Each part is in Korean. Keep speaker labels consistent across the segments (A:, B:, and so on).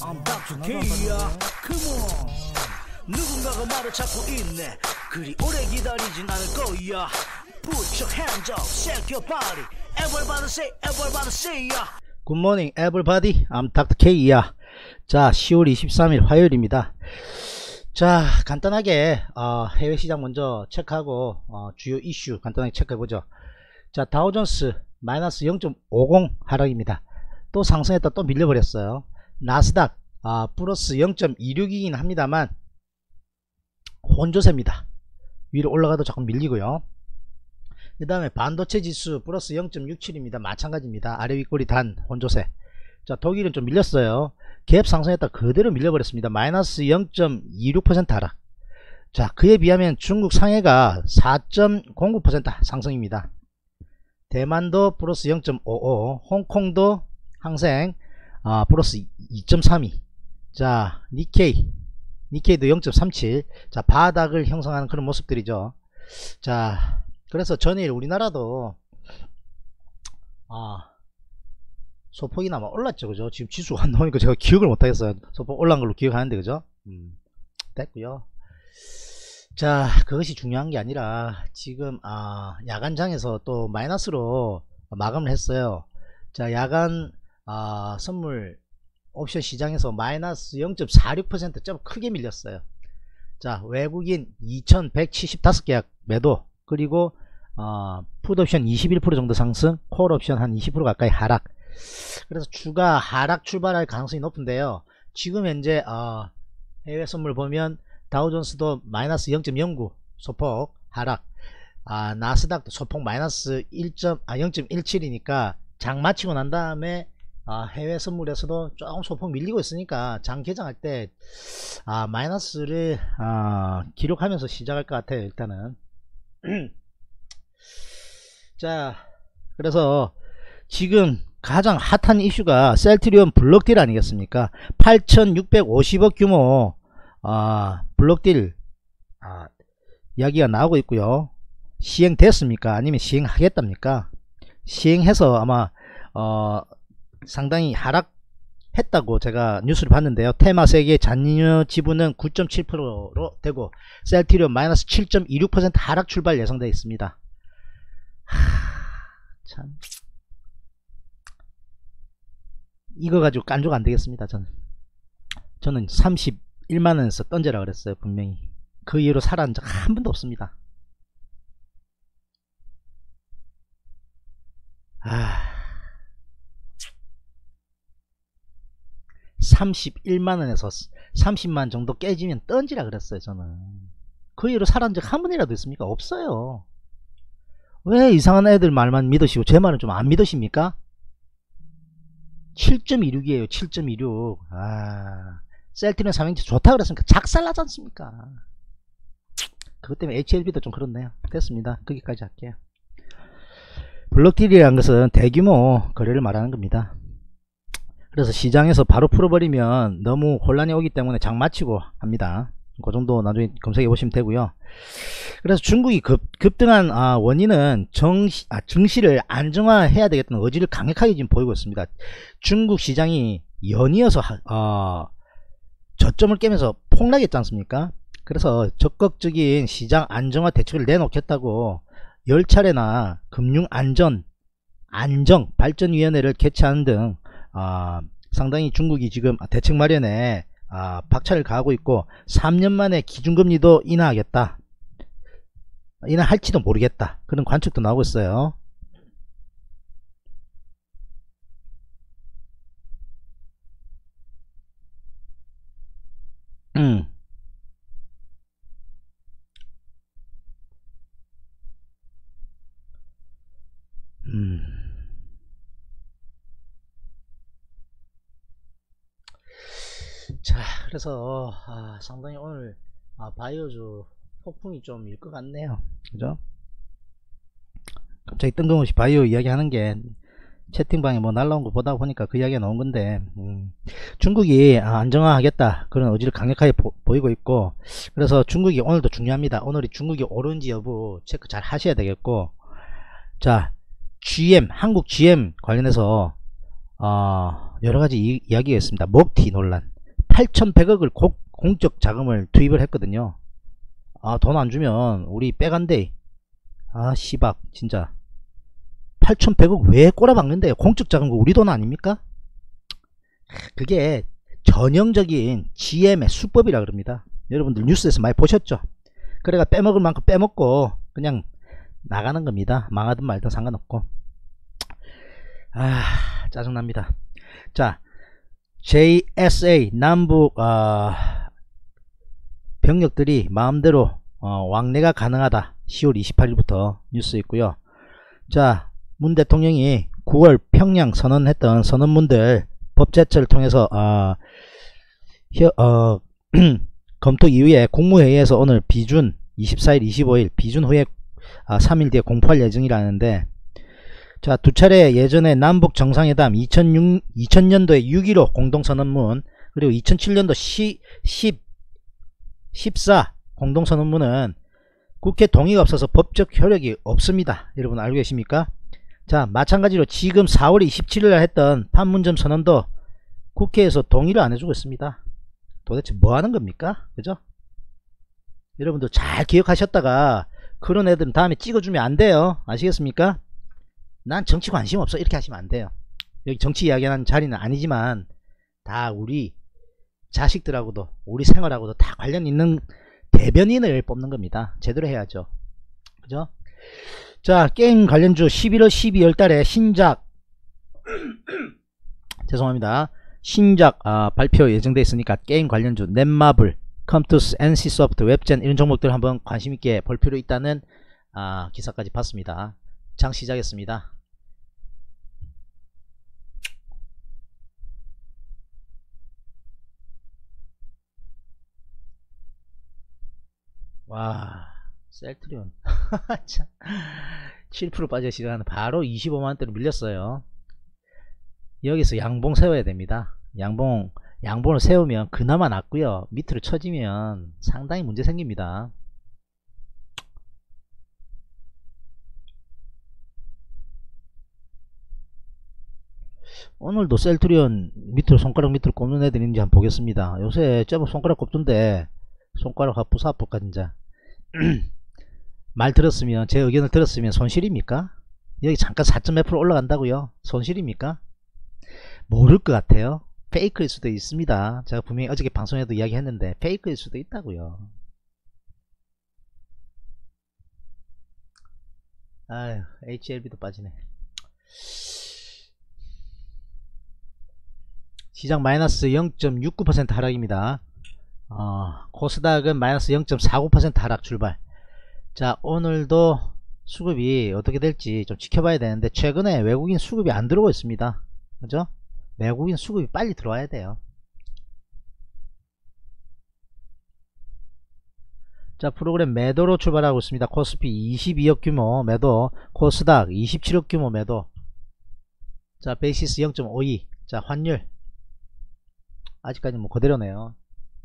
A: I'm Dr. K야. Come on. 누군가가 나를 찾고 있네. 그리 오래 기다리진 않을 거야. Put your hands up, shake your body. Everybody say ya.
B: Good morning everybody. I'm Dr. K야. 자, 10월 23일 화요일입니다. 자, 간단하게 해외 시장 먼저 체크하고 주요 이슈 간단하게 체크해보죠. 자, 다우존스 마이너스 0.50 하락입니다. 또 상승했다 또 밀려버렸어요. 나스닥 플러스 0.26이긴 합니다만 혼조세입니다. 위로 올라가도 자꾸 밀리고요. 그 다음에 반도체 지수 플러스 0.67입니다. 마찬가지입니다. 아래 윗꼬리 단 혼조세. 자, 독일은 좀 밀렸어요. 갭 상승했다 그대로 밀려버렸습니다. 마이너스 0.26% 하락. 자, 그에 비하면 중국 상해가 4.09% 상승입니다. 대만도 플러스 0.55, 홍콩도 항생 플러스 2.32. 자, 니케이도 0.37. 자, 바닥을 형성하는 그런 모습들이죠. 자, 그래서 전일 우리나라도 소폭이 아마 올랐죠, 그죠? 지금 지수가 안 나오니까 제가 기억을 못하겠어요. 소폭 올라간 걸로 기억하는데, 그죠? 됐고요. 자, 그것이 중요한 게 아니라 지금 야간장에서 또 마이너스로 마감을 했어요. 자, 야간 선물 옵션 시장에서 마이너스 0.46% 좀 크게 밀렸어요. 자, 외국인 2175계약 매도, 그리고 풋옵션 21% 정도 상승, 콜옵션 한 20% 가까이 하락. 그래서 주가 하락 출발할 가능성이 높은데요. 지금 현재 해외 선물 보면 다우존스도 마이너스 0.09 소폭 하락, 나스닥도 소폭 마이너스 0.17이니까 장 마치고 난 다음에 해외 선물에서도 조금 소폭 밀리고 있으니까 장 개장할 때 마이너스를 기록하면서 시작할 것 같아요. 일단은 자, 그래서 지금 가장 핫한 이슈가 셀트리온 블록딜 아니겠습니까? 8650억 규모 블록딜 이야기가 나오고 있고요. 시행됐습니까? 아니면 시행하겠답니까? 시행해서 아마 상당히 하락했다고 제가 뉴스를 봤는데요. 테마세계 잔여 지분은 9.7%로 되고 셀트리온 마이너스 7.26% 하락 출발 예상되어 있습니다. 참, 이거 가지고 깐족 안되겠습니다. 저는 31만원에서 던져라 그랬어요. 분명히 그 이후로 살아난 적 한 번도 없습니다. 31만원에서 30만 정도 깨지면 던지라 그랬어요. 저는 그 이후로 살아난 적 한 번이라도 있습니까? 없어요. 왜 이상한 애들 말만 믿으시고 제 말은 좀 안 믿으십니까? 7.26이에요 7.26. 셀트리온 삼행시 좋다 그랬으니까 작살나지 않습니까? 그것 때문에 HLB도 좀 그렇네요. 됐습니다. 거기까지 할게요. 블록딜이라는 것은 대규모 거래를 말하는 겁니다. 그래서 시장에서 바로 풀어버리면 너무 혼란이 오기 때문에 장 마치고 합니다. 그 정도 나중에 검색해 보시면 되고요. 그래서 중국이 급등한 원인은 증시를 안정화해야 되겠다는 의지를 강력하게 지금 보이고 있습니다. 중국 시장이 연이어서 저점을 깨면서 폭락했지 않습니까? 그래서 적극적인 시장 안정화 대책을 내놓겠다고 10차례나 금융안정발전위원회를 개최하는 등 상당히 중국이 지금 대책 마련에 박차를 가하고 있고 3년 만에 기준금리도 인하하겠다, 인하할지도 모르겠다, 그런 관측도 나오고 있어요. 자, 그래서 상당히 오늘 바이오주 폭풍이 좀 일 것 같네요. 그죠? 갑자기 뜬금없이 바이오 이야기 하는 게 채팅방에 뭐 날라온 거 보다 보니까 그 이야기가 나온 건데, 중국이 안정화하겠다 그런 의지를 강력하게 보이고 있고, 그래서 중국이 오늘도 중요합니다. 오늘이 중국이 오른지 여부 체크 잘 하셔야 되겠고, 자, GM, 한국 GM 관련해서 여러가지 이야기가 있습니다. 먹튀 논란. 8,100억을 공적 자금을 투입을 했거든요. 아, 돈 안 주면 우리 빼간대. 아, 씨박 진짜 8,100억 왜 꼬라박는데요? 공적 자금고 우리 돈 아닙니까? 그게 전형적인 GM의 수법이라 그럽니다. 여러분들 뉴스에서 많이 보셨죠? 그래가 빼먹을 만큼 빼먹고 그냥 나가는 겁니다. 망하든 말든 상관없고. 아, 짜증납니다. 자, JSA 남북 병력들이 마음대로 왕래가 가능하다. 10월 28일부터 뉴스 있고요. 자, 문 대통령이 9월 평양 선언했던 선언문들 법제처를 통해서 검토 이후에 국무회의에서 오늘 비준 24일 25일 비준 후에 3일 뒤에 공포할 예정이라는데, 자, 두 차례 예전에 남북 정상회담 2000년도에 6.15 공동선언문, 그리고 2007년도 14 공동선언문은 국회 동의가 없어서 법적 효력이 없습니다. 여러분 알고 계십니까? 자, 마찬가지로 지금 4월 27일 했던 판문점 선언도 국회에서 동의를 안 해주고 있습니다. 도대체 뭐 하는 겁니까? 그죠? 여러분들 잘 기억하셨다가 그런 애들은 다음에 찍어주면 안 돼요. 아시겠습니까? 난 정치 관심 없어 이렇게 하시면 안 돼요. 여기 정치 이야기하는 자리는 아니지만 다 우리 자식들하고도 우리 생활하고도 다 관련 있는 대변인을 뽑는 겁니다. 제대로 해야죠. 그죠? 자, 게임 관련주 11월 12월 달에 신작 죄송합니다. 신작 발표 예정돼 있으니까 게임 관련주 넷마블, 컴투스, NC소프트, 웹젠 이런 종목들 한번 관심있게 볼 필요 있다는 기사까지 봤습니다. 장 시작했습니다. 와, 셀트리온 7% 빠져 시작하는 바로 25만원대로 밀렸어요. 여기서 양봉 세워야 됩니다. 양봉을 세우면 그나마 낫고요. 밑으로 쳐지면 상당히 문제 생깁니다. 오늘도 셀트리온 밑으로 손가락 밑으로 꼽는 애들 있는지 한번 보겠습니다. 요새 제법 손가락 꼽던데 손가락 부사아프까 진짜. 말 들었으면, 제 의견을 들었으면 손실입니까? 여기 잠깐 4몇 % 올라간다고요? 손실입니까? 모를 것 같아요. 페이크일 수도 있습니다. 제가 분명히 어저께 방송에도 이야기했는데 페이크일 수도 있다고요. 아유, HLB도 빠지네. 시장 마이너스 0.69% 하락입니다. 코스닥은 마이너스 0.49% 하락 출발. 자, 오늘도 수급이 어떻게 될지 좀 지켜봐야 되는데 최근에 외국인 수급이 안 들어오고 있습니다. 그죠? 외국인 수급이 빨리 들어와야 돼요. 자, 프로그램 매도로 출발하고 있습니다. 코스피 22억 규모 매도, 코스닥 27억 규모 매도. 자, 베이시스 0.52. 자, 환율 아직까지 뭐 그대로네요.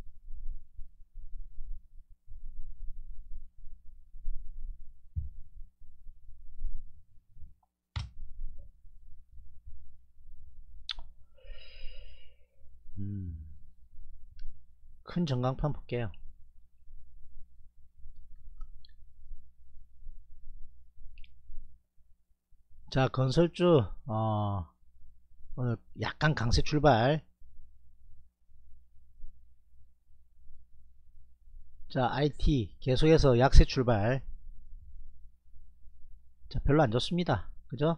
B: 큰 전광판 볼게요. 자, 건설주 오늘 약간 강세 출발. 자, IT 계속해서 약세 출발. 자, 별로 안 좋습니다. 그죠?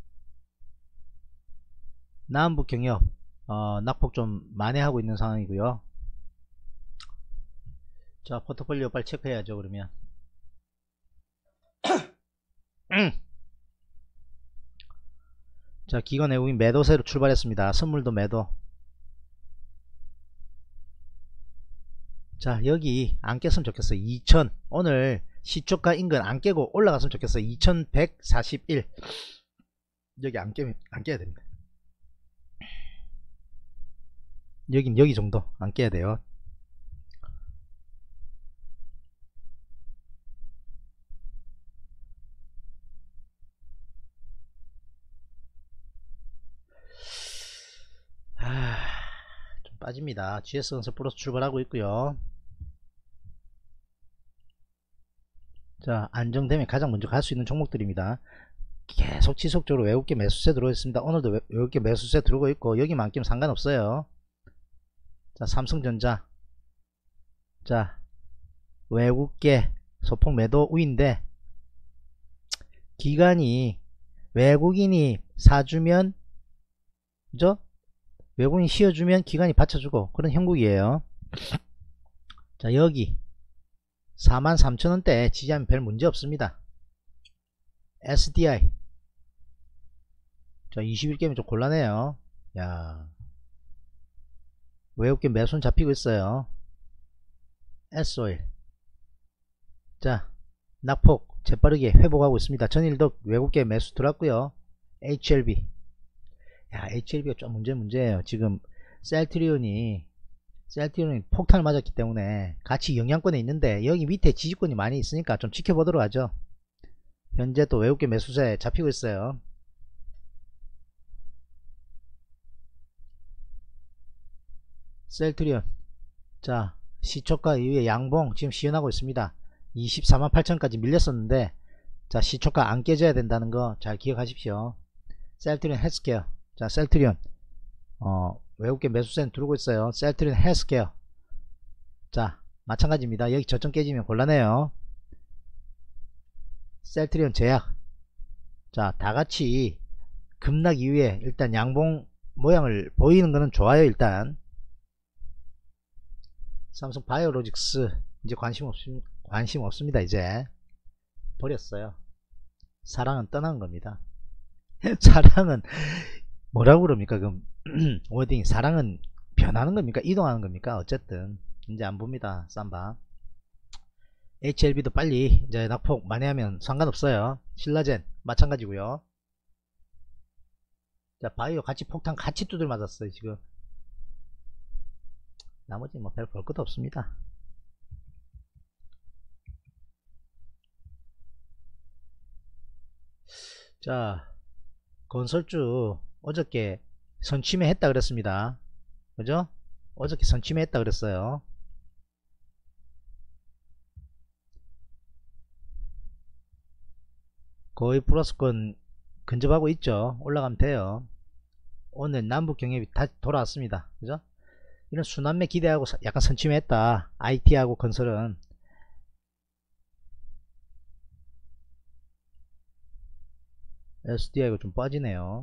B: 남북 경협 낙폭 좀 만회하고 있는 상황이고요. 자, 포트폴리오 빨리 체크해야죠. 그러면 자, 기관 외국인 매도세로 출발했습니다. 선물도 매도. 자, 여기 안 깼으면 좋겠어요. 2000 오늘 시초가 인근 안 깨고 올라갔으면 좋겠어요. 2141 여기 안 깨야 됩니다. 여기 정도 안 깨야 돼요. 좀 빠집니다. GS건설 플러스 출발하고 있고요. 자, 안정되면 가장 먼저 갈 수 있는 종목들입니다. 계속 지속적으로 외국계 매수세 들어오고 있습니다. 오늘도 외국계 매수세 들어오고 있고 여기만 끼면 상관없어요. 자, 삼성전자. 자, 외국계 소폭 매도 우인데 기간이 외국인이 사주면 그죠? 외국인이 씌워주면 기관이 받쳐주고 그런 형국이에요. 자, 여기 43,000원대 지지하면 별 문제 없습니다. SDI 자, 21개면 좀 곤란해요. 야, 외국계 매수는 잡히고 있어요. S오일 자, 낙폭 재빠르게 회복하고 있습니다. 전일도 외국계 매수 들어왔고요. HLB 야, HLB가 좀 문제예요. 지금 셀트리온이 폭탄을 맞았기 때문에 같이 영향권에 있는데 여기 밑에 지지권이 많이 있으니까 좀 지켜보도록 하죠. 현재 또 외국계 매수세 잡히고 있어요. 셀트리온 자, 시초가 이후에 양봉 지금 시연하고 있습니다. 248,000까지 밀렸었는데 자, 시초가 안 깨져야 된다는 거 잘 기억하십시오. 셀트리온 헬스케어 자, 셀트리온 외국계 매수세는 들어오고 있어요. 셀트리온 헬스케어 자, 마찬가지입니다. 여기 저점 깨지면 곤란해요. 셀트리온 제약 자, 다같이 급락 이후에 일단 양봉 모양을 보이는 거는 좋아요. 일단 삼성 바이오로직스 이제 관심 없습니다. 이제 버렸어요. 사랑은 떠난 겁니다. 사랑은 뭐라고 그럽니까? 그럼 워딩 사랑은 변하는 겁니까? 이동하는 겁니까? 어쨌든 이제 안 봅니다. 쌈바 HLB도 빨리 이제 낙폭 많이 하면 상관없어요. 신라젠 마찬가지고요. 자, 바이오 같이 폭탄 같이 두들 맞았어요. 지금 나머지 뭐 별 볼 것도 없습니다. 자, 건설주 어저께 선취매 했다 그랬습니다. 그죠? 어저께 선취매 했다 그랬어요. 거의 플러스권 근접하고 있죠. 올라가면 돼요. 오늘 남북 경협이 다시 돌아왔습니다. 그죠? 이런 순환매 기대하고 약간 선취매 했다. IT하고 건설은 SDI가 좀 빠지네요.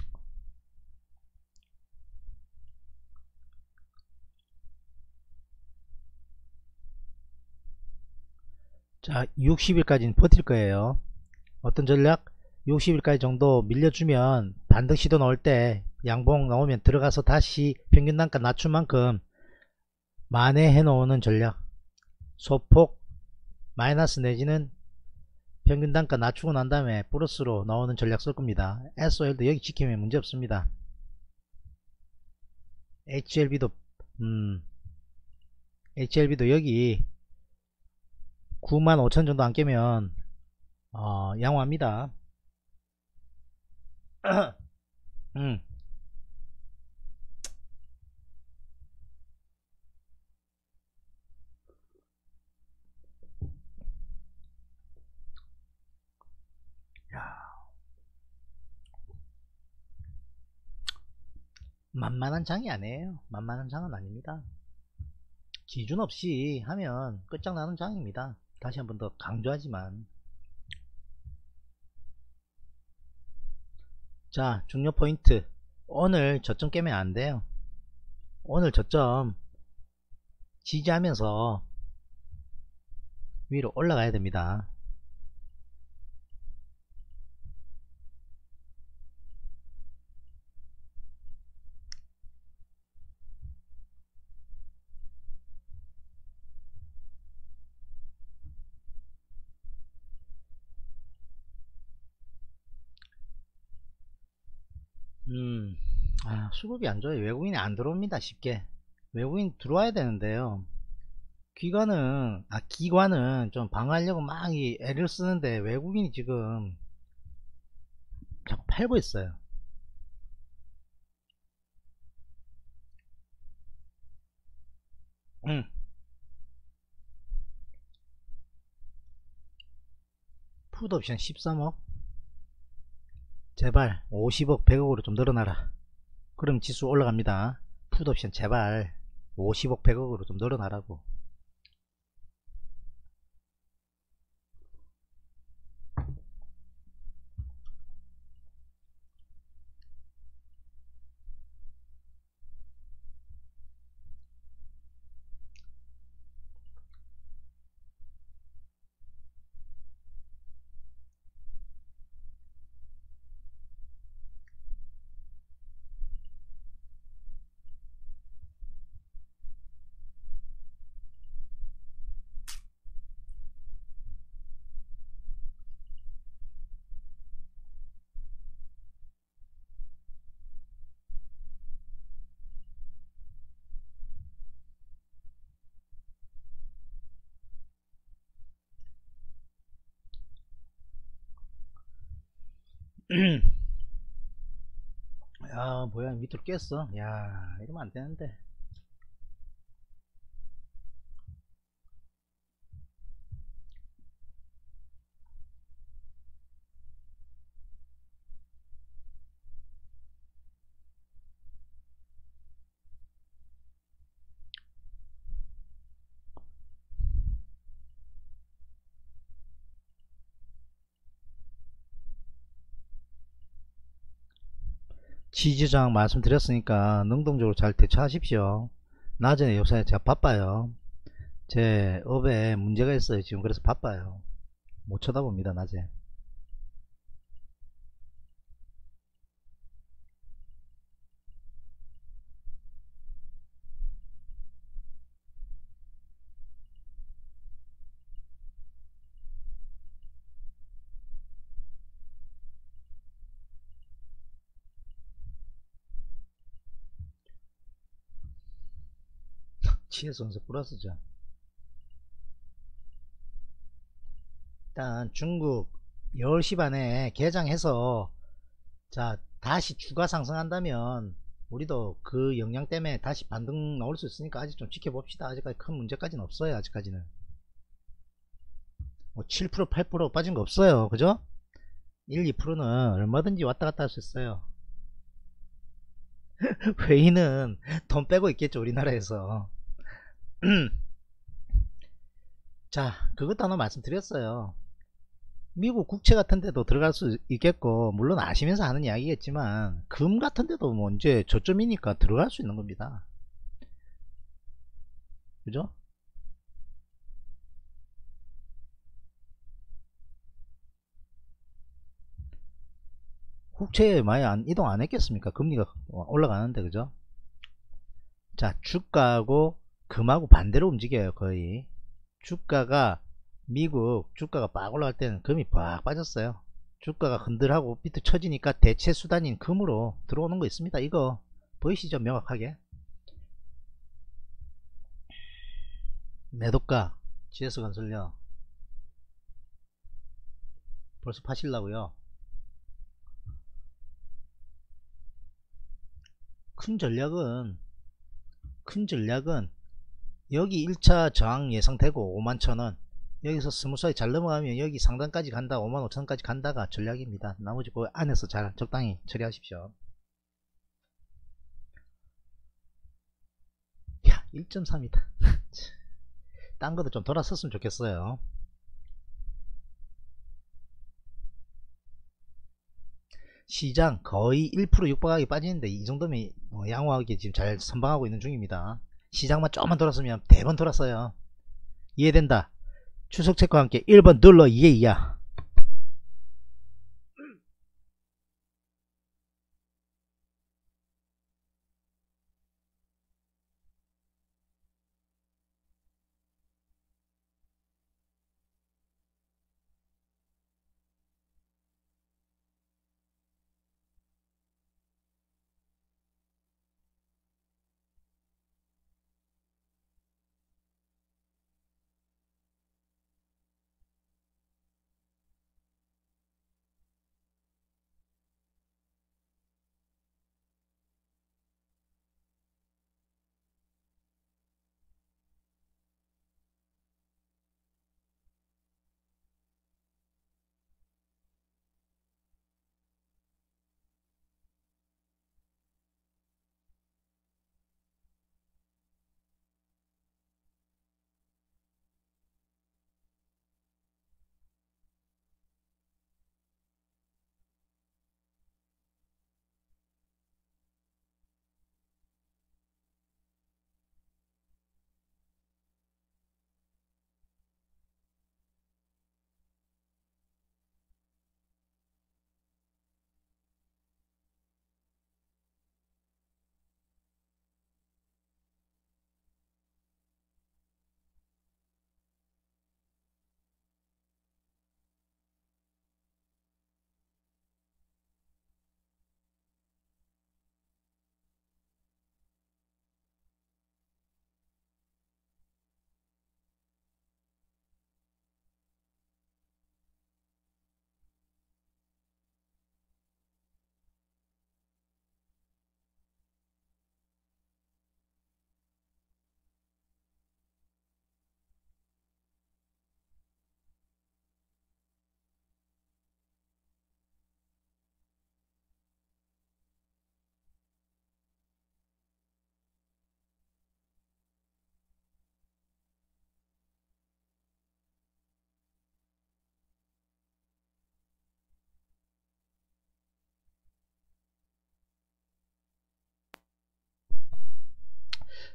B: 자, 60일까지는 버틸 거예요. 어떤 전략? 60일까지 정도 밀려주면 반등 시도 나올 때 양봉 나오면 들어가서 다시 평균 단가 낮춘 만큼 만회해 놓는 전략. 소폭 마이너스 내지는 평균 단가 낮추고 난 다음에 플러스로 나오는 전략 쓸 겁니다. SOL도 여기 지키면 문제 없습니다. HLB도 여기 95,000 정도 안 깨면 양호합니다. 만만한 장이 아니에요. 만만한 장은 아닙니다. 기준 없이 하면 끝장나는 장입니다. 다시 한 번 더 강조하지만 자, 중요 포인트 오늘 저점 깨면 안돼요. 오늘 저점 지지하면서 위로 올라가야 됩니다. 수급이 안 좋아요. 외국인이 안 들어옵니다. 쉽게 외국인 들어와야 되는데요. 기관은 좀 방어하려고 막 애를 쓰는데 외국인이 지금 자꾸 팔고 있어요. 응. 풋옵션 13억? 제발 50억 100억으로 좀 늘어나라. 그럼 지수 올라갑니다. 풋옵션 제발 50억 100억으로 좀 늘어나라고. 야 뭐야 밑으로 깼어. 야 이러면 안되는데. 지지저항 말씀드렸으니까 능동적으로 잘 대처하십시오. 낮에 요새 제가 바빠요. 제 업에 문제가 있어요 지금. 그래서 바빠요. 못 쳐다봅니다 낮에. 치에선수 플러스죠. 일단 중국 10시 반에 개장해서 자 다시 추가 상승한다면 우리도 그 영향 때문에 다시 반등 나올 수 있으니까 아직 좀 지켜봅시다. 아직까지 큰 문제까지는 없어요. 아직까지는 뭐 7% 8% 빠진 거 없어요. 그죠? 1, 2%는 얼마든지 왔다 갔다 할 수 있어요. 회의는 돈 빼고 있겠죠 우리나라에서. 자 그것도 하나 말씀드렸어요. 미국 국채 같은 데도 들어갈 수 있겠고, 물론 아시면서 하는 이야기겠지만 금 같은 데도 뭐 이제 저점이니까 들어갈 수 있는 겁니다. 그죠? 국채에 많이 이동 안 했겠습니까? 금리가 올라가는데. 그죠? 자 주가하고 금하고 반대로 움직여요 거의. 주가가 미국 주가가 빡 올라갈 때는 금이 빡 빠졌어요. 주가가 흔들하고 비트 쳐지니까 대체 수단인 금으로 들어오는 거 있습니다. 이거 보이시죠? 명확하게. 매도가 GS건설요. 벌써 파실라고요? 큰 전략은 큰 전략은 여기 1차 저항 예상되고 51,000원, 여기서 스무스하게 잘 넘어가면 여기 상단까지 간다, 55,000원까지 간다가 전략입니다. 나머지 그 안에서 잘 적당히 처리하십시오. 야 1.3이다 딴 것도 좀 돌았었으면 좋겠어요. 시장 거의 1% 육박하게 빠지는데 이 정도면 양호하게 지금 잘 선방하고 있는 중입니다. 시장만 조금만 돌았으면 대번 돌았어요. 이해된다. 추석 체크와 함께 1번 눌러 이해이야.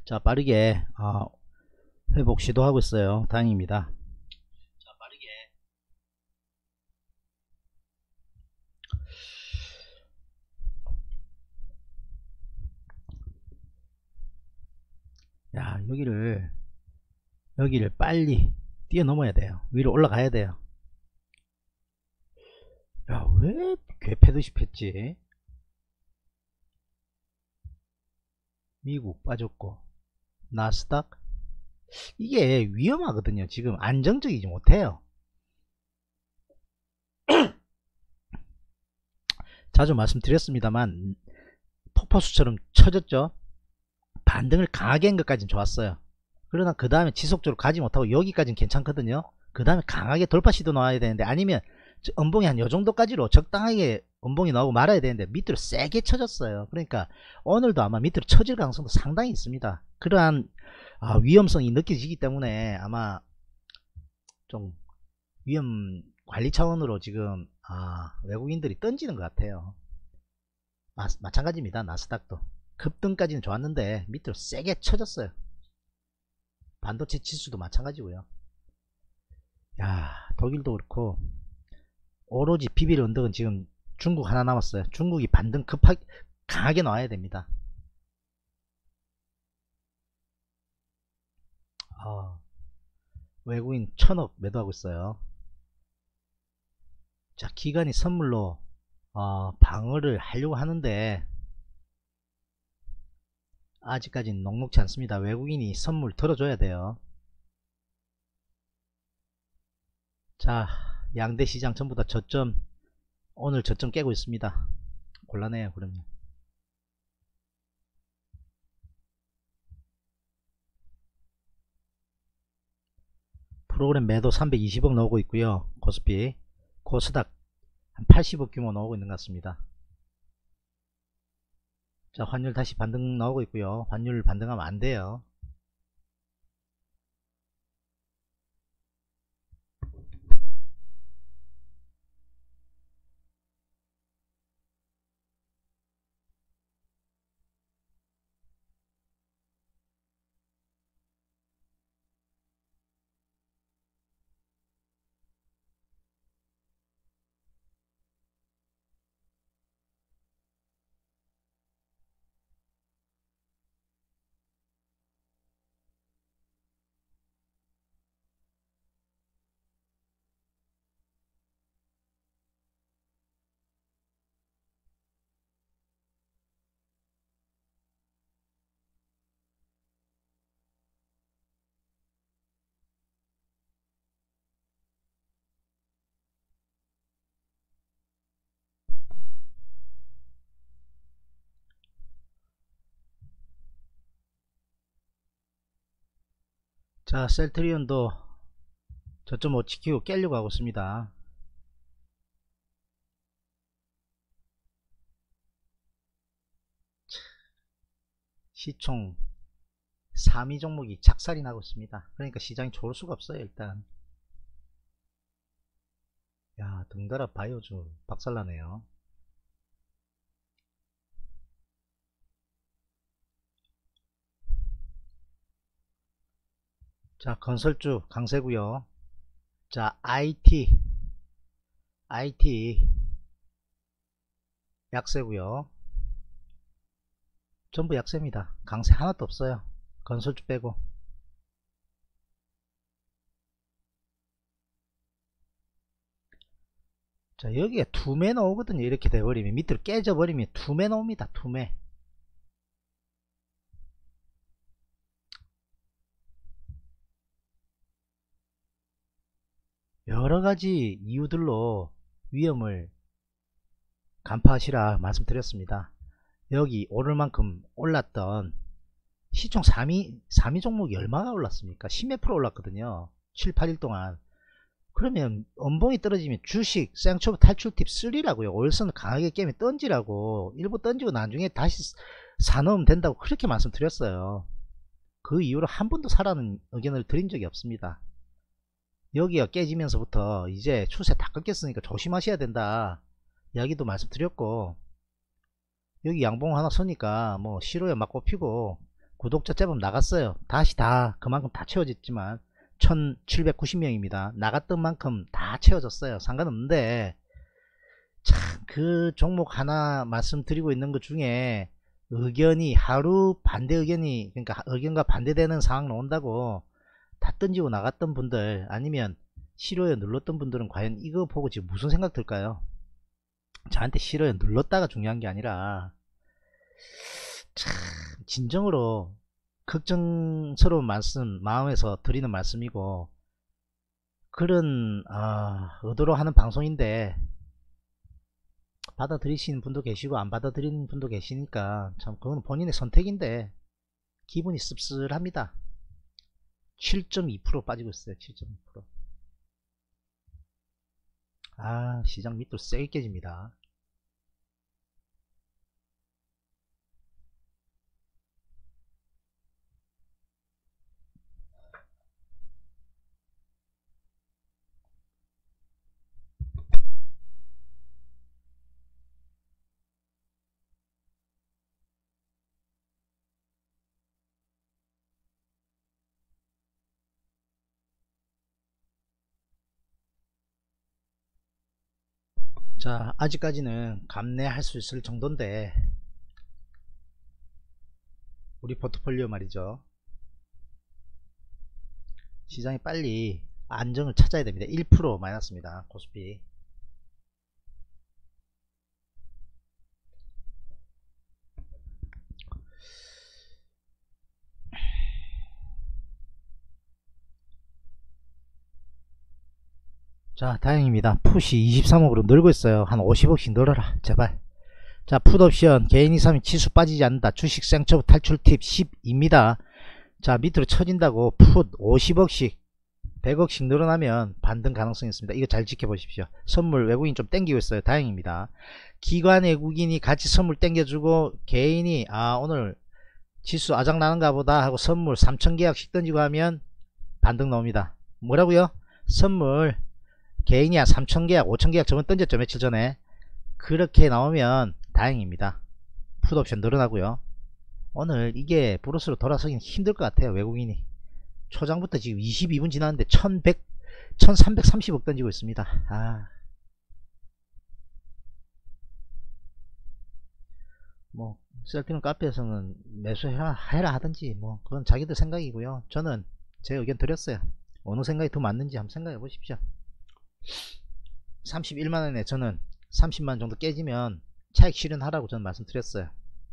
B: 자, 빠르게 회복 시도하고 있어요. 다행입니다. 자, 빠르게. 야, 여기를 빨리 뛰어넘어야 돼요. 위로 올라가야 돼요. 야, 왜 괴패듯이 팼지? 미국 빠졌고, 나스닥. 이게 위험하거든요. 지금 안정적이지 못해요. 자주 말씀드렸습니다만 폭포수처럼 쳐졌죠. 반등을 강하게 한 것까지는 좋았어요. 그러나 그 다음에 지속적으로 가지 못하고 여기까지는 괜찮거든요. 그 다음에 강하게 돌파 시도 나와야 되는데, 아니면 음봉이 한 요정도까지로 적당하게 음봉이 나오고 말아야 되는데 밑으로 세게 쳐졌어요. 그러니까 오늘도 아마 밑으로 쳐질 가능성도 상당히 있습니다. 그러한 위험성이 느껴지기 때문에 아마 좀 위험 관리 차원으로 지금 외국인들이 던지는 것 같아요. 마찬가지입니다. 나스닥도 급등까지는 좋았는데 밑으로 세게 쳐졌어요. 반도체 지수도 마찬가지고요. 야, 독일도 그렇고 오로지 비빌 언덕은 지금 중국 하나 남았어요. 중국이 반등 급하게 강하게 나와야 됩니다. 외국인 1000억 매도하고 있어요. 자, 기관이 선물로 방어를 하려고 하는데 아직까지는 녹록지 않습니다. 외국인이 선물 들어줘야 돼요. 자, 양대 시장 전부 다 저점, 오늘 저점 깨고 있습니다. 곤란해요. 그러면 프로그램 매도 320억 나오고 있고요. 코스피, 코스닥 한 80억 규모 나오고 있는 것 같습니다. 자, 환율 다시 반등 나오고 있고요. 환율 반등하면 안 돼요. 자, 셀트리온도 저점 못 지키고 깨려고 하고 있습니다. 시총 3위 종목이 작살이 나고 있습니다. 그러니까 시장이 좋을 수가 없어요. 일단 야, 등달아 바이오주 박살나네요. 자, 건설주 강세고요. 자, IT 약세고요. 전부 약세입니다. 강세 하나도 없어요. 건설주 빼고. 자, 여기에 투매 나오거든요. 이렇게 돼버리면 밑으로 깨져버리면 투매 나옵니다. 투매. 여러가지 이유들로 위험을 간파하시라 말씀드렸습니다. 여기 오를 만큼 올랐던 시총 3위 종목이 얼마가 올랐습니까? 10몇 프로 올랐거든요. 7, 8일 동안. 그러면 음봉이 떨어지면 주식 생초보 탈출 팁 3라고요. 월선을 강하게 깨면 던지라고. 일부 던지고 나중에 다시 사놓으면 된다고 그렇게 말씀드렸어요. 그 이후로 한 번도 사라는 의견을 드린 적이 없습니다. 여기가 깨지면서부터 이제 추세 다 꺾였으니까 조심하셔야 된다 이야기도 말씀드렸고, 여기 양봉 하나 서니까 뭐 시로에 막 꼽히고 구독자 제법 나갔어요. 다시 다 그만큼 다 채워졌지만 1790명입니다. 나갔던 만큼 다 채워졌어요. 상관없는데 참 그 종목 하나 말씀드리고 있는 것 중에 의견이 하루 반대 의견이, 그러니까 의견과 반대되는 상황 나온다고 다 던지고 나갔던 분들, 아니면 싫어요 눌렀던 분들은 과연 이거 보고 지금 무슨 생각 들까요? 저한테 싫어요 눌렀다가 중요한 게 아니라 참 진정으로 걱정스러운 말씀 마음에서 드리는 말씀이고, 그런 의도로 하는 방송인데 받아들이시는 분도 계시고 안 받아들이는 분도 계시니까 참 그건 본인의 선택인데 기분이 씁쓸합니다. 7.2% 빠지고 있어요. 7.2%. 시장 밑으로 세게 깨집니다. 자, 아직까지는 감내할 수 있을 정도인데 우리 포트폴리오 말이죠. 시장이 빨리 안정을 찾아야 됩니다. 1% 마이너스입니다. 코스피. 자, 다행입니다. 풋이 23억으로 늘고 있어요. 한 50억씩 늘어라 제발. 자, 풋옵션 개인 이상이 치수 빠지지 않는다. 주식 생처 탈출 팁 10입니다. 자, 밑으로 쳐진다고 풋 50억씩 100억씩 늘어나면 반등 가능성이 있습니다. 이거 잘 지켜보십시오. 선물 외국인 좀 땡기고 있어요. 다행입니다. 기관 외국인이 같이 선물 땡겨주고 개인이 오늘 지수 아작나는가 보다 하고 선물 3000계약씩 던지고 하면 반등 나옵니다. 뭐라고요? 선물 개인이 한 3000계약 5000계약 저번 던졌죠, 며칠 전에. 그렇게 나오면 다행입니다. 풋옵션 늘어나고요. 오늘 이게 브루스로 돌아서기는 힘들 것 같아요. 외국인이 초장부터 지금 22분 지났는데 1330억 던지고 있습니다. 뭐 셀피는 카페에서는 매수해라 하든지 뭐 그건 자기들 생각이고요. 저는 제 의견 드렸어요. 어느 생각이 더 맞는지 한번 생각해 보십시오. 31만원에 저는 30만원 정도 깨지면 차익 실현하라고 저는 말씀드렸어요.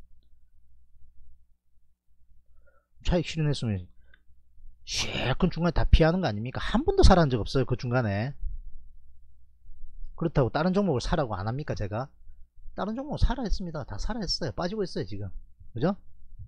B: 차익 실현했으면 쉐큰 중간에 다 피하는 거 아닙니까? 한 번도 살아난 적 없어요. 그 중간에. 그렇다고 다른 종목을 사라고 안 합니까? 제가 다른 종목 사라 했습니다. 다 사라 했어요. 빠지고 있어요 지금. 그죠?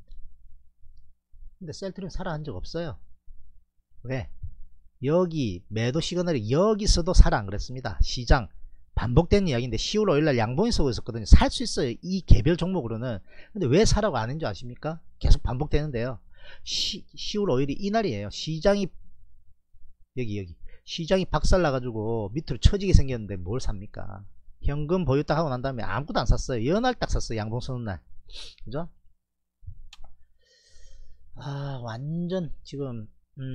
B: 근데 셀트리는 사라 한 적 없어요. 왜? 여기 매도 시그널이 여기서도 사라 안 그랬습니다. 시장 반복된 이야기인데 10월 5일날 양봉이 서고 있었거든요. 살 수 있어요 이 개별 종목으로는. 근데 왜 사라고 안 했는지 아십니까? 계속 반복되는데요. 10월 5일이 이날이에요. 시장이 여기 시장이 박살나가지고 밑으로 처지게 생겼는데 뭘 삽니까? 현금 보유 딱 하고 난 다음에 아무것도 안 샀어요. 연날 딱 샀어요. 양봉 서는 날. 그죠? 완전 지금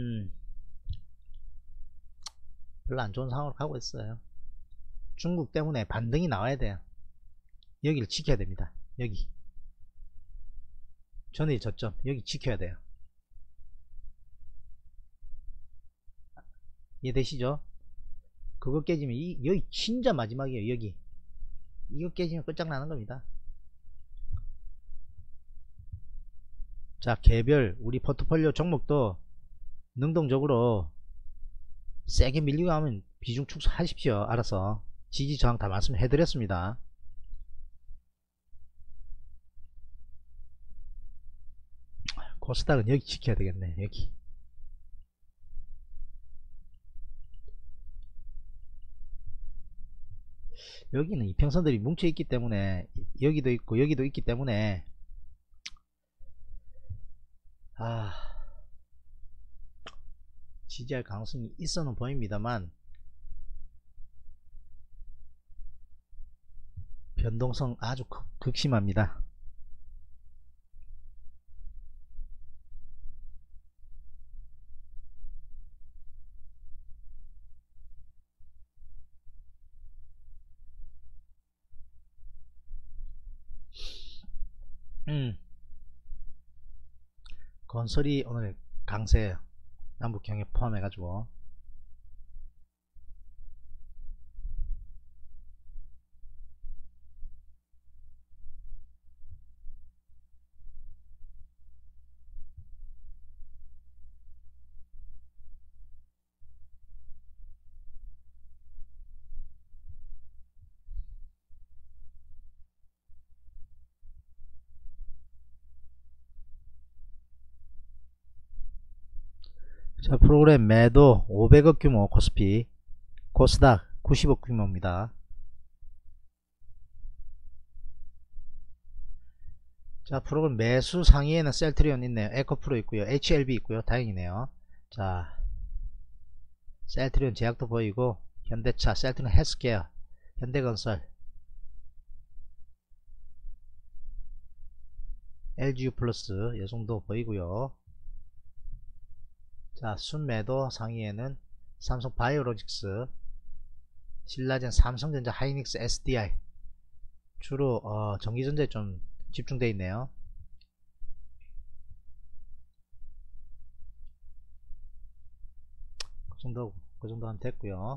B: 별로 안 좋은 상황으로 가고 있어요. 중국 때문에 반등이 나와야 돼요. 여기를 지켜야 됩니다. 여기 전일 저점 여기 지켜야 돼요. 이해되시죠? 그거 깨지면 여기 진짜 마지막이에요. 여기 이거 깨지면 끝장나는 겁니다. 자, 개별 우리 포트폴리오 종목도 능동적으로 세게 밀리고 하면 비중 축소하십시오. 알아서 지지 저항 다 말씀해 드렸습니다. 코스닥은 여기 지켜야 되겠네. 여기는 이평선들이 뭉쳐 있기 때문에 여기도 있고 여기도 있기 때문에 지지할 가능성이 있어는 보입니다만 변동성 아주 극심합니다. 건설이 오늘 강세, 남북경에 포함해 가지고. 자, 프로그램 매도 500억 규모 코스피, 코스닥 90억 규모입니다. 자, 프로그램 매수 상위에는 셀트리온 있네요. 에코프로 있고요. HLB 있고요. 다행이네요. 자, 셀트리온 제약도 보이고, 현대차, 셀트리온 헬스케어, 현대건설, LGU 플러스 이 정도 보이고요. 자, 순매도 상위에는 삼성 바이오로직스, 신라젠, 삼성전자, 하이닉스, SDI 주로 전기전자에 좀 집중되어 있네요. 그 정도 하면 됐고요.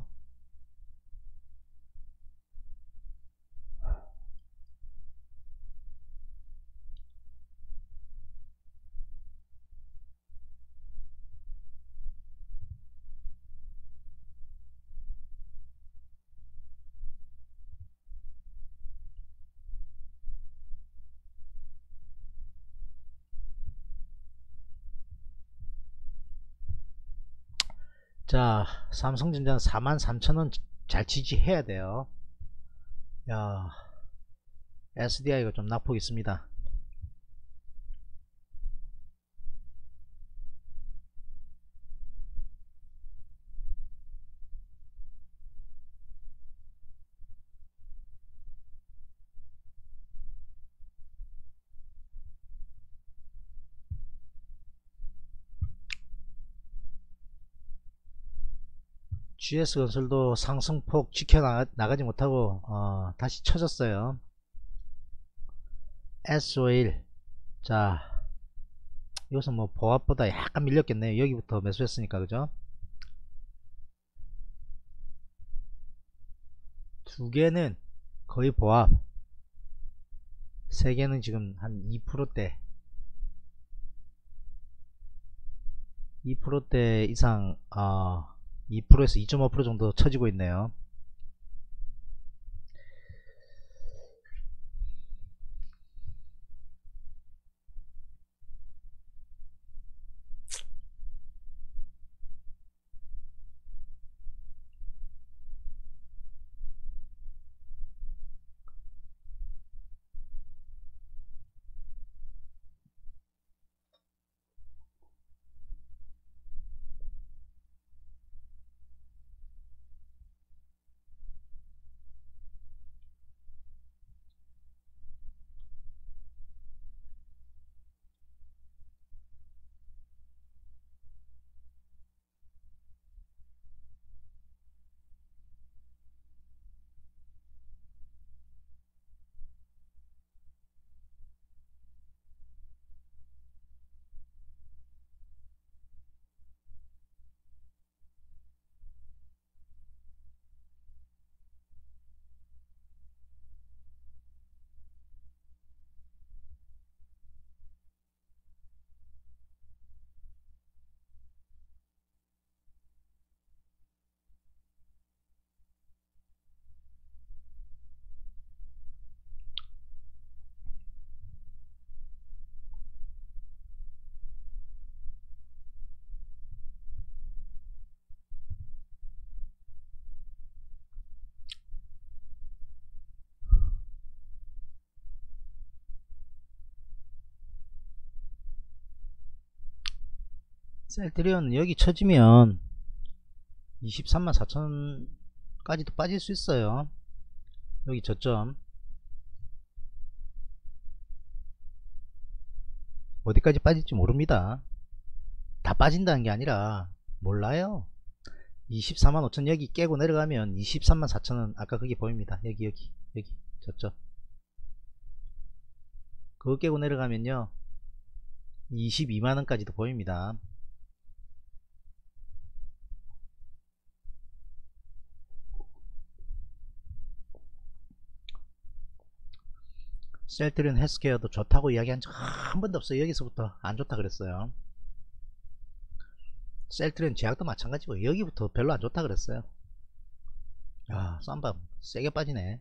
B: 자, 삼성전자는 43,000원 잘 지지해야 돼요. 야, SDI가 좀 낙폭 있습니다. GS건설도 상승폭 지켜나가지 못하고 다시 쳐졌어요. S51, 자, 이것은 뭐 보합보다 약간 밀렸겠네요. 여기부터 매수했으니까, 그죠? 두 개는 거의 보합, 세 개는 지금 한 2%대 2%대 이상 2%에서 2.5% 정도 쳐지고 있네요. 셀트리온 여기 쳐지면 234,000까지도 빠질 수 있어요. 여기 저점 어디까지 빠질지 모릅니다. 다 빠진다는 게 아니라 몰라요. 245,000 여기 깨고 내려가면 234,000원 아까 그게 보입니다. 여기 저점 그거 깨고 내려가면요 22만원까지도 보입니다. 셀트리온 헬스케어도 좋다고 이야기한 적 한 번도 없어요. 여기서부터 안 좋다 그랬어요. 셀트리온 제약도 마찬가지고 여기부터 별로 안 좋다 그랬어요. 야, 쌈밥 세게 빠지네.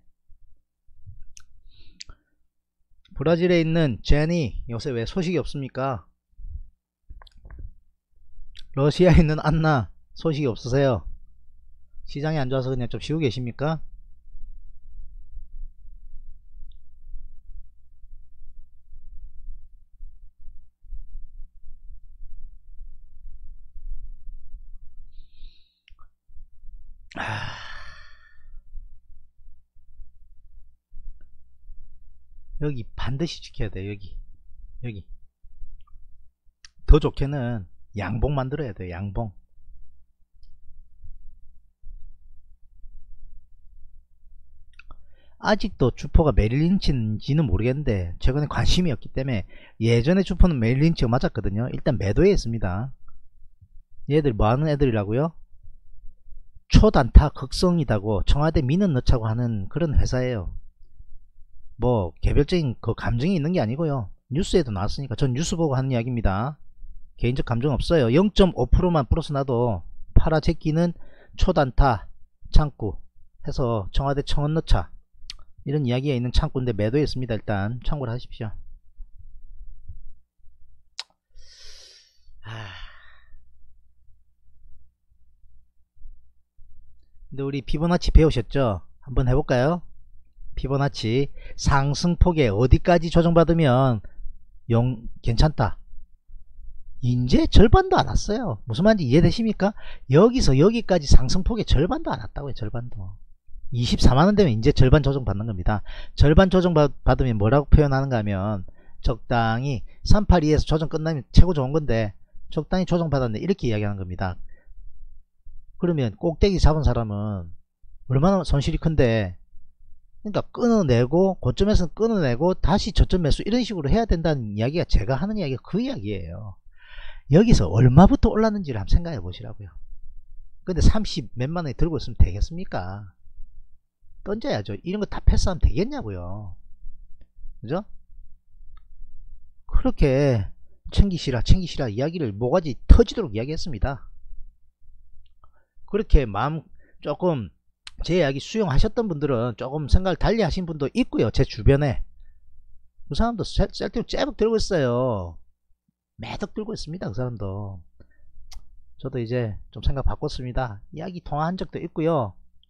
B: 브라질에 있는 제니 요새 왜 소식이 없습니까? 러시아에 있는 안나 소식이 없으세요? 시장이 안 좋아서 그냥 좀 쉬고 계십니까? 여기 반드시 지켜야 돼. 여기 더 좋게는 양봉 만들어야 돼. 양봉. 아직도 주포가 메릴린치인지는 모르겠는데 최근에 관심이 없기 때문에 예전에 주포는 메릴린치가 맞았거든요. 일단 매도해 있습니다. 얘들 뭐하는 애들이라고요? 초단타 극성이다고 청와대 민원 넣자고 하는 그런 회사예요. 뭐 개별적인 그 감정이 있는 게 아니고요. 뉴스에도 나왔으니까 전 뉴스 보고 하는 이야기입니다. 개인적 감정 없어요. 0.5%만 플러스 나도 팔아제끼는 초단타 창구 해서 청와대 청원 넣자 이런 이야기가 있는 창구인데 매도했습니다. 일단 참고를 하십시오. 근데 우리 피보나치 배우셨죠? 한번 해볼까요? 피보나치 상승폭에 어디까지 조정받으면 괜찮다. 이제 절반도 안 왔어요. 무슨 말인지 이해되십니까? 여기서 여기까지 상승폭의 절반도 안 왔다고요. 절반도. 24만원 되면 이제 절반 조정 받는 겁니다. 절반 조정 받으면 뭐라고 표현하는가 하면 적당히 382에서 조정 끝나면 최고 좋은 건데 적당히 조정 받았네 이렇게 이야기하는 겁니다. 그러면 꼭대기 잡은 사람은 얼마나 손실이 큰데, 그러니까 끊어내고 고점에서 끊어내고 다시 저점 매수 이런 식으로 해야 된다는 이야기가 제가 하는 이야기가 그 이야기예요. 여기서 얼마부터 올랐는지를 한번 생각해 보시라고요. 근데 30 몇만 원에 들고 있으면 되겠습니까? 던져야죠. 이런 거 다 패스하면 되겠냐고요. 그죠? 그렇게 챙기시라 이야기를 모가지 터지도록 이야기했습니다. 그렇게 마음 조금 제 이야기 수용하셨던 분들은 조금 생각을 달리 하신 분도 있고요. 제 주변에 그 사람도 셀트리온 째박 들고 있어요. 매덕 들고 있습니다. 그 사람도. 저도 이제 좀 생각 바꿨습니다. 이야기 통화한 적도 있고요.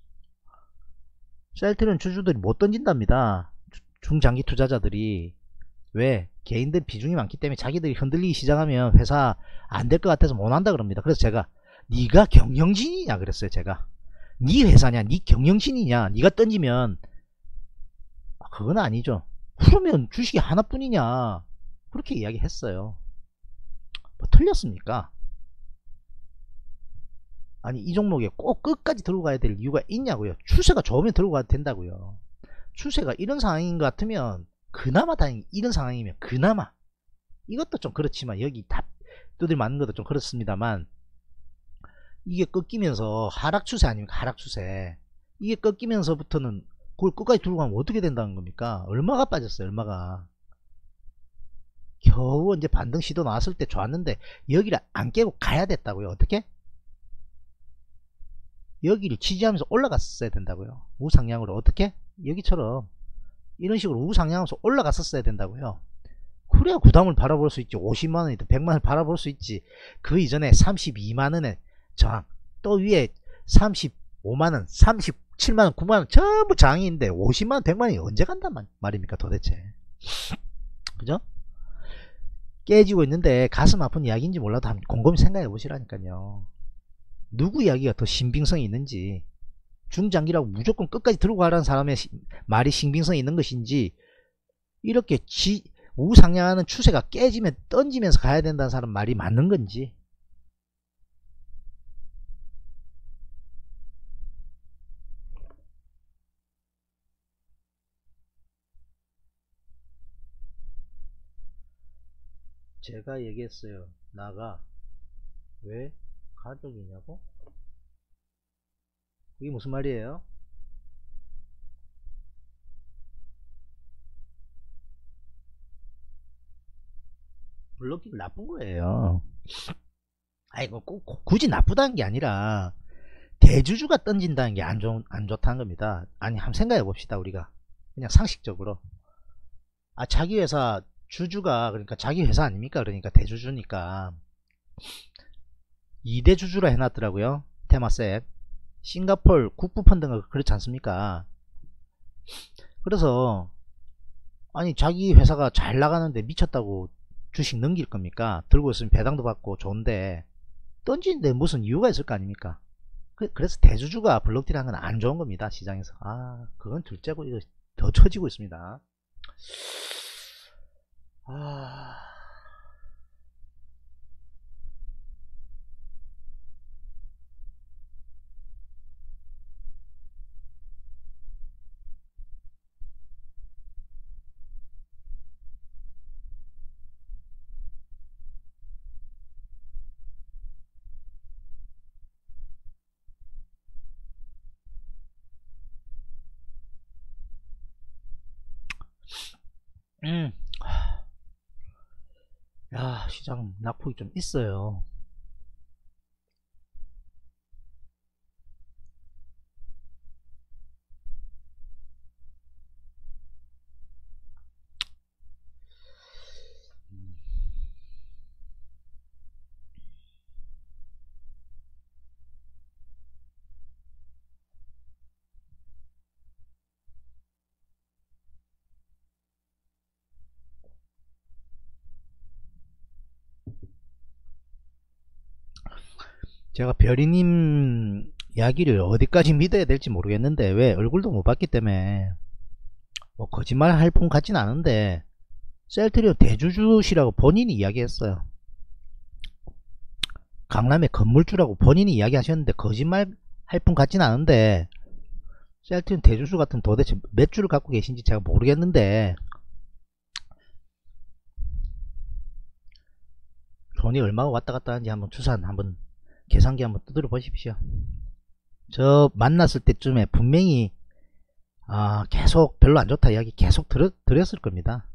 B: 셀트리온 주주들이 못 던진답니다. 중장기 투자자들이. 왜? 개인들 비중이 많기 때문에 자기들이 흔들리기 시작하면 회사 안 될 것 같아서 못 한다 그럽니다. 그래서 제가 네가 경영진이냐 그랬어요. 제가 네 회사냐 네 경영진이냐 네가 던지면 그건 아니죠. 그러면 주식이 하나뿐이냐 그렇게 이야기했어요. 뭐 틀렸습니까? 아니 이 종목에 꼭 끝까지 들고 가야 될 이유가 있냐고요. 추세가 좋으면 들고 가도 된다고요. 추세가 이런 상황인 것 같으면 그나마 다행히 이런 상황이면 그나마 이것도 좀 그렇지만 여기 다 두들 맞는 것도 좀 그렇습니다만 이게 꺾이면서 하락추세 아닙니까? 하락추세. 이게 꺾이면서부터는 그걸 끝까지 들고 가면 어떻게 된다는 겁니까? 얼마가 빠졌어요. 얼마가. 겨우 이제 반등 시도 나왔을 때 좋았는데 여기를 안 깨고 가야 됐다고요. 어떻게? 여기를 지지하면서 올라갔어야 된다고요. 우상향으로. 어떻게? 여기처럼 이런 식으로 우상향하면서 올라갔었어야 된다고요. 그래야 구담을 바라볼 수 있지. 50만원이든 100만원을 바라볼 수 있지. 그 이전에 32만원에 저항, 또 위에 35만원, 37만원, 9만원 전부 저항인데 50만원, 100만원이 언제 간단 말입니까 도대체. 그죠? 깨지고 있는데 가슴 아픈 이야기인지 몰라도 한번 곰곰이 생각해 보시라니까요. 누구 이야기가 더 신빙성이 있는지, 중장기라고 무조건 끝까지 들고 가라는 사람의 말이 신빙성이 있는 것인지, 이렇게 우상향하는 추세가 깨지면 던지면서 가야 된다는 사람 말이 맞는 건지. 제가 얘기했어요. 나가. 왜 가족이냐고? 이게 무슨 말이에요? 블록킹 나쁜 거예요. 아니, 굳이 나쁘다는 게 아니라, 대주주가 던진다는 게 안 좋다는 겁니다. 아니, 한번 생각해 봅시다, 우리가. 그냥 상식적으로. 아, 자기 회사 주주가, 그러니까 자기 회사 아닙니까? 그러니까 대주주니까. 2대 주주라 해놨더라고요. 테마셋. 싱가폴 국부펀드가 그렇지 않습니까? 그래서, 아니, 자기 회사가 잘 나가는데 미쳤다고 주식 넘길 겁니까? 들고 있으면 배당도 받고 좋은데, 던지는데 무슨 이유가 있을 거 아닙니까? 그래서 대주주가 블록딜하는 건 안 좋은 겁니다. 시장에서. 아, 그건 둘째고 이거 더 처지고 있습니다. 아, 음, 야, 시장 낙폭이 좀 있어요. 제가 별이님 이야기를 어디까지 믿어야 될지 모르겠는데, 왜 얼굴도 못 봤기 때문에 뭐 거짓말 할 품 같진 않은데, 셀트리온 대주주시라고 본인이 이야기했어요. 강남의 건물주라고 본인이 이야기하셨는데 거짓말 할 품 같진 않은데, 셀트리온 대주주 같은 도대체 몇 주를 갖고 계신지 제가 모르겠는데, 돈이 얼마가 왔다 갔다 하는지 한번 추산 한번 계산기 한번 두드려 보십시오. 저 만났을 때쯤에 분명히 계속 별로 안 좋다 이야기 계속 드렸을 겁니다.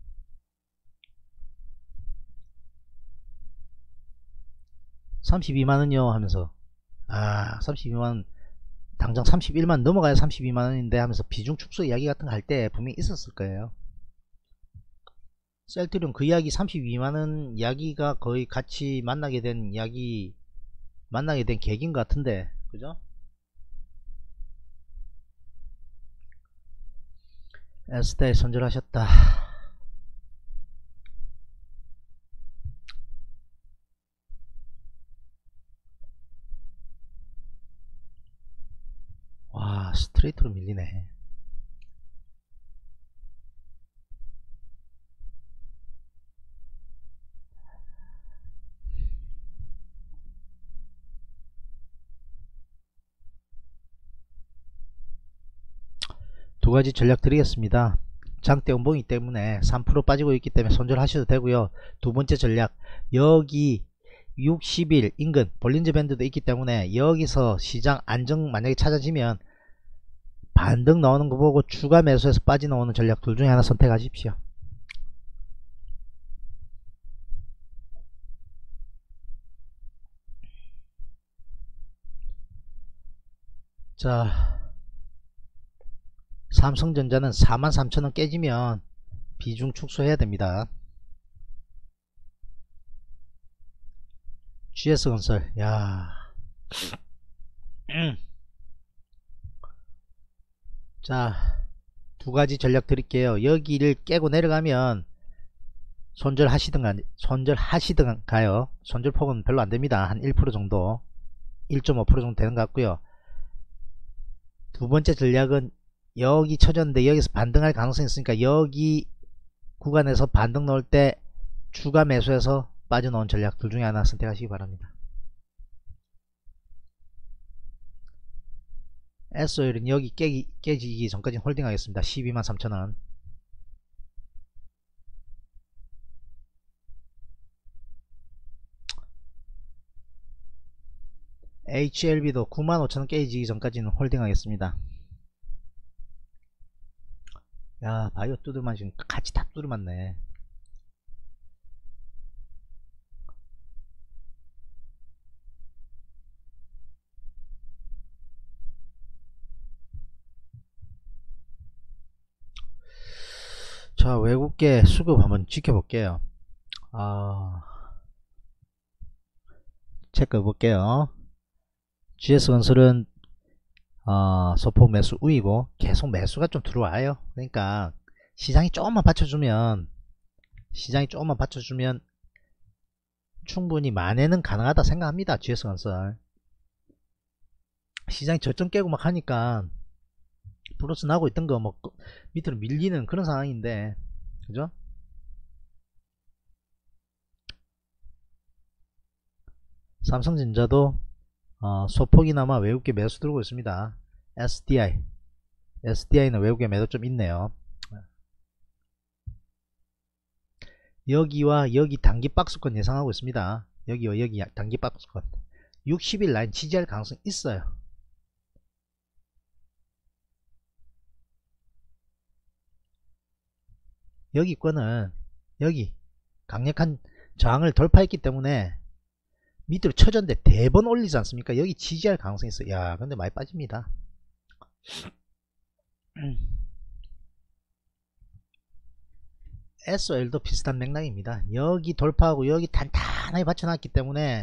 B: $32만원이요 하면서 32만원 당장 31만 넘어가야 32만원인데 하면서 비중 축소 이야기 같은 거 할 때 분명히 있었을 거예요. 셀트리온 그 이야기 32만원 이야기가 거의 같이 만나게 된 계기인 것 같은데, 그죠? 에스테에 손절하셨다. 와, 스트레이트로 밀리네. 두 가지 전략 드리겠습니다. 장대 음봉이기 때문에 3% 빠지고 있기 때문에 손절하셔도 되고요. 두 번째 전략, 여기 60일 인근 볼린저 밴드도 있기 때문에 여기서 시장 안정 만약에 찾아지면 반등 나오는 거 보고 추가 매수해서 빠져나오는 전략 둘 중에 하나 선택하십시오. 자, 삼성전자는 43,000원 깨지면 비중 축소해야 됩니다. GS건설, 야, 자, 두 가지 전략 드릴게요. 여기를 깨고 내려가면 손절하시든가요. 손절폭은 별로 안됩니다. 한 1% 정도, 1.5% 정도 되는 것 같고요. 두 번째 전략은 여기 쳐졌는데 여기서 반등할 가능성이 있으니까 여기 구간에서 반등 넣을 때 추가 매수해서 빠져나온 전략 둘 중에 하나 선택하시기 바랍니다. S오일은 여기 깨지기 전까지 홀딩 하겠습니다. 123,000원. HLB도 95,000원 깨지기 전까지는 홀딩 하겠습니다. 야, 바이오 뚜드만 지금 같이 다 뚜드맞네. 자, 외국계 수급 한번 지켜볼게요. 체크해 볼게요. GS건설은 소폭 매수 우이고 계속 매수가 좀 들어와요. 그러니까 시장이 조금만 받쳐주면 충분히 만회는 가능하다 생각합니다. GS건설 시장이 저점 깨고 막 하니까 플러스 나고 있던 거 뭐 밑으로 밀리는 그런 상황인데, 그죠? 삼성전자도 소폭이나마 외국계 매수 들고 있습니다. SDI는 외국계 매도 좀 있네요. 여기와 여기 단기 박스권 예상하고 있습니다. 여기와 여기 단기 박스권 60일 라인 지지할 가능성이 있어요. 여기 거는 여기 강력한 저항을 돌파했기 때문에 밑으로 쳐졌는데 대번 올리지 않습니까? 여기 지지할 가능성이 있어요. 야, 근데 많이 빠집니다. SOL도 비슷한 맥락입니다. 여기 돌파하고 여기 단단하게 받쳐놨기 때문에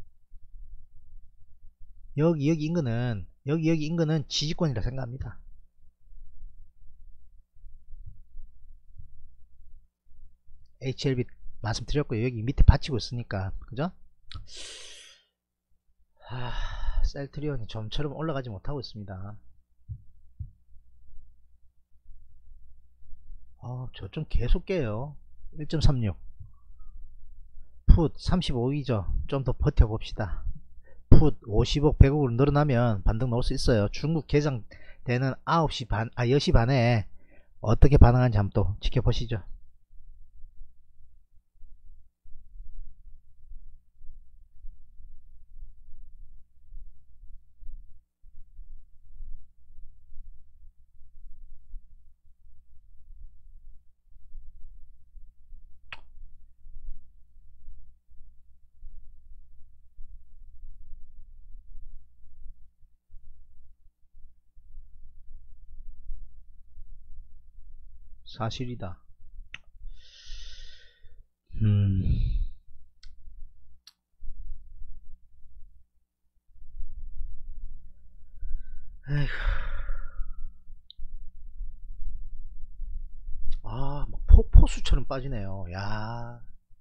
B: 여기 인근은 지지권이라 생각합니다. HLB 말씀드렸고요. 여기 밑에 받치고 있으니까, 그죠? 셀트리온이 좀처럼 올라가지 못하고 있습니다. 저 좀 계속 깨요. 1.36 풋 35이죠. 좀 더 버텨봅시다. 풋 50억 100억으로 늘어나면 반등 넣을 수 있어요. 중국 개장되는 9시 반 10시 반에 어떻게 반응하는지 한번 또 지켜보시죠. 사실이다. 에휴. 막 폭포수처럼 빠지네요. 야.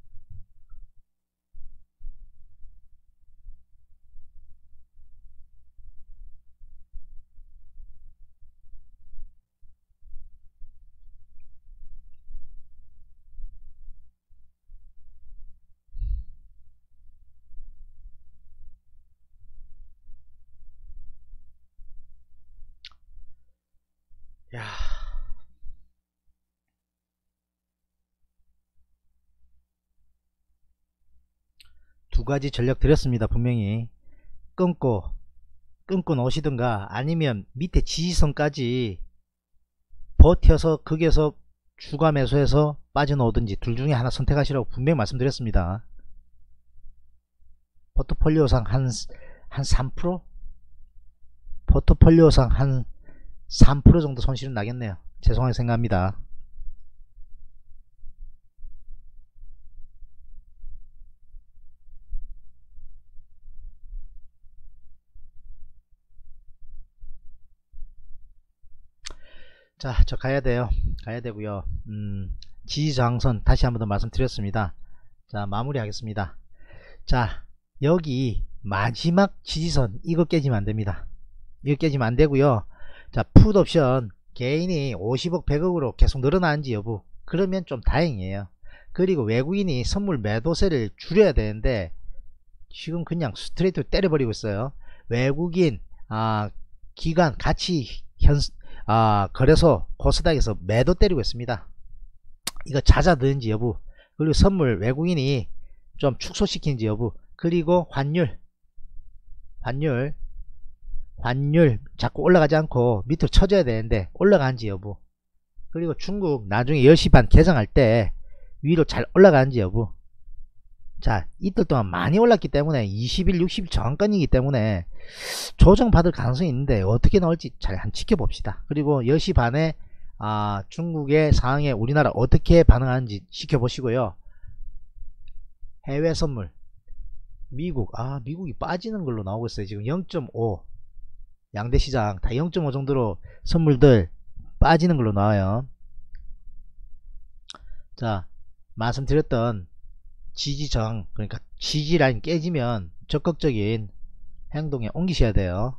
B: 야. 두 가지 전략 드렸습니다. 분명히 끊고 놓으시든가 아니면 밑에 지지선까지 버텨서 거기에서 추가 매수해서 빠져나오든지 둘 중에 하나 선택하시라고 분명히 말씀드렸습니다. 포트폴리오상 한 3%? 포트폴리오상 한 3% 정도 손실은 나겠네요. 죄송하게 생각합니다. 자, 저 가야 되고요. 지지저항선 다시 한번 더 말씀드렸습니다. 자, 마무리 하겠습니다. 자, 여기 마지막 지지선 이거 깨지면 안됩니다. 이거 깨지면 안되고요. 자, 풋옵션 개인이 50억 100억으로 계속 늘어나는지 여부, 그러면 좀 다행이에요. 그리고 외국인이 선물 매도세를 줄여야 되는데 지금 그냥 스트레이트로 때려버리고 있어요. 외국인 기관 같이 거래소 코스닥에서 매도 때리고 있습니다. 이거 잦아드는지 여부, 그리고 선물 외국인이 좀 축소시키는지 여부, 그리고 환율 환율 자꾸 올라가지 않고 밑으로 쳐줘야 되는데 올라가는지 여부, 그리고 중국 나중에 10시 반 개장할 때 위로 잘 올라가는지 여부. 자, 이틀 동안 많이 올랐기 때문에 20일 60일 저항권이기 때문에 조정받을 가능성이 있는데 어떻게 나올지 잘 한번 지켜봅시다. 그리고 10시 반에 중국의 상황에 우리나라 어떻게 반응하는지 지켜보시고요. 해외 선물 미국이 빠지는 걸로 나오고 있어요. 지금 0.5 양대 시장 다 0.5 정도로 선물들 빠지는 걸로 나와요. 자, 말씀드렸던 지지저항, 그러니까 지지라인 깨지면 적극적인 행동에 옮기셔야 돼요.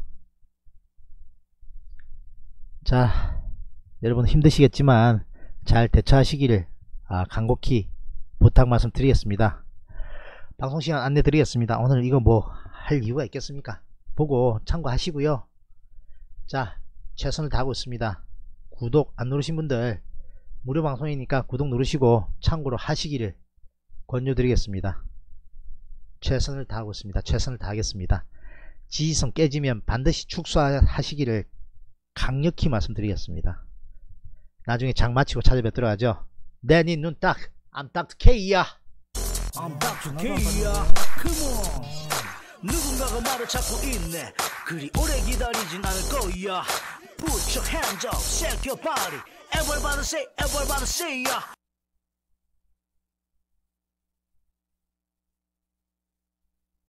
B: 자, 여러분 힘드시겠지만 잘 대처하시기를 간곡히 부탁 말씀 드리겠습니다. 방송시간 안내 드리겠습니다. 오늘 이거 뭐 할 이유가 있겠습니까? 보고 참고하시고요. 자, 최선을 다하고 있습니다. 구독 안 누르신 분들 무료 방송이니까 구독 누르시고 참고로 하시기를 권유드리겠습니다. 최선을 다하고 있습니다. 최선을 다하겠습니다. 지지선 깨지면 반드시 축소하시기를 강력히 말씀드리겠습니다. 나중에 장 마치고 찾아뵙도록 하죠. 내 눈 딱, I'm Dr. K야.
A: I'm Dr. K야. Come on. 누군가가 말을 찾고 있네. 그리 오래 기다리진 않을 거야. Put your hands up, shake your body. Everybody say, everybody say, yeah.